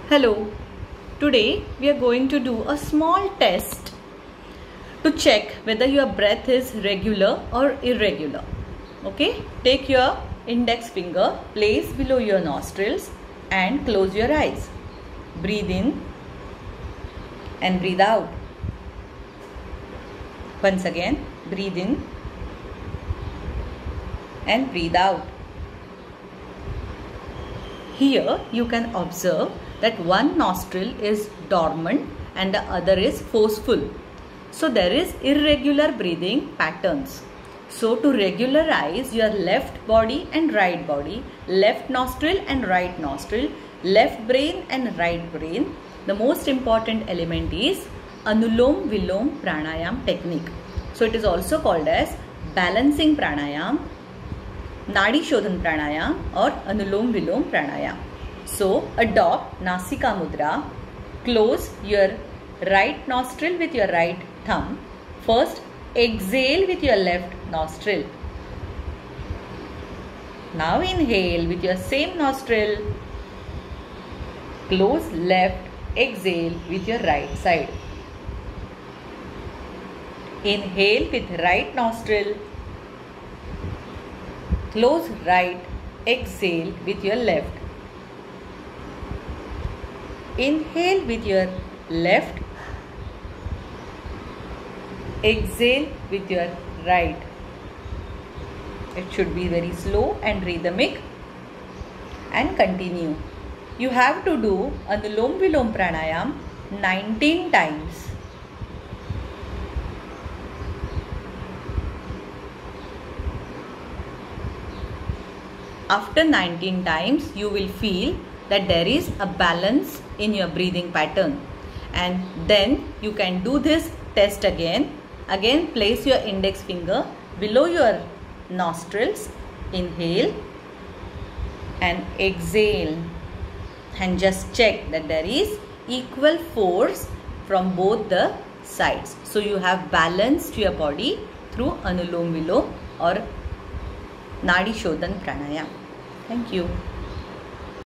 Hello, today we are going to do a small test to check whether your breath is regular or irregular. Okay, take your index finger, place below your nostrils and close your eyes. Breathe in and breathe out. Once again, breathe in and breathe out. Here you can observe that one nostril is dormant and the other is forceful. So there is irregular breathing patterns. So to regularize your left body and right body, left nostril and right nostril, left brain and right brain, the most important element is Anulom Vilom Pranayam technique. So it is also called as balancing pranayam, Nadi Shodhan pranayam or Anulom Vilom pranayam. So adopt Nasika Mudra, close your right nostril with your right thumb. First exhale with your left nostril. Now inhale with your same nostril. Close left, exhale with your right side. Inhale with right nostril. Close right, exhale with your left. Inhale with your left, exhale with your right. It should be very slow and rhythmic and continue. You have to do Anulom Vilom Pranayam 19 times. After 19 times, you will feel that there is a balance in your breathing pattern. And then you can do this test again. Again, place your index finger below your nostrils. Inhale and exhale. And just check that there is equal force from both the sides. So you have balanced your body through Anulom Vilom or Nadi Shodhan Pranayam. Thank you.